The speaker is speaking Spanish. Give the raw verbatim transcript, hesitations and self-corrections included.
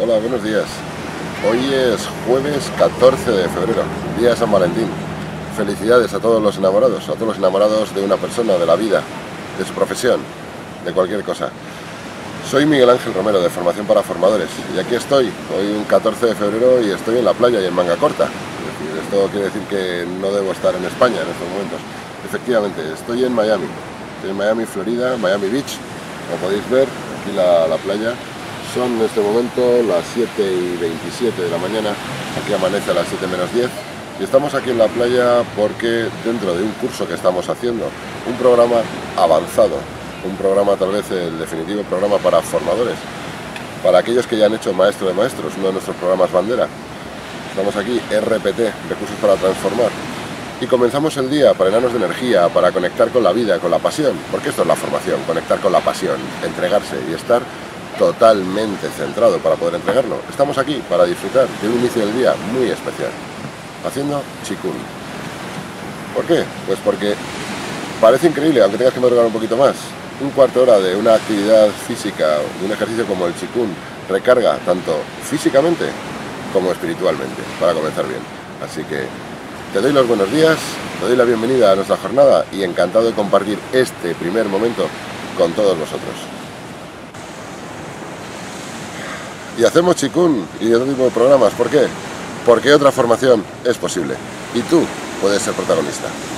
Hola, buenos días. Hoy es jueves catorce de febrero, día de San Valentín. Felicidades a todos los enamorados, a todos los enamorados de una persona, de la vida, de su profesión, de cualquier cosa. Soy Miguel Ángel Romero, de Formación para Formadores, y aquí estoy, hoy un catorce de febrero, y estoy en la playa y en manga corta. Es decir, esto quiere decir que no debo estar en España en estos momentos. Efectivamente, estoy en Miami, estoy en Miami, Florida, Miami Beach, como podéis ver, aquí la, la playa. Son en este momento las siete y veintisiete de la mañana, aquí amanece a las siete menos diez, y estamos aquí en la playa porque dentro de un curso que estamos haciendo, un programa avanzado, un programa tal vez el definitivo programa para formadores, para aquellos que ya han hecho Maestro de Maestros, uno de nuestros programas bandera. Estamos aquí, R P T, Recursos para Transformar, y comenzamos el día para enanos de energía, para conectar con la vida, con la pasión, porque esto es la formación, conectar con la pasión, entregarse y estar totalmente centrado para poder entregarlo. Estamos aquí para disfrutar de un inicio del día muy especial, haciendo Qigong. ¿Por qué? Pues porque parece increíble, aunque tengas que madrugar un poquito más. Un cuarto de hora de una actividad física, de un ejercicio como el Qigong, recarga tanto físicamente como espiritualmente, para comenzar bien. Así que te doy los buenos días, te doy la bienvenida a nuestra jornada y encantado de compartir este primer momento con todos vosotros. Y hacemos Qigong y otro tipo de programas. ¿Por qué? Porque otra formación es posible y tú puedes ser protagonista.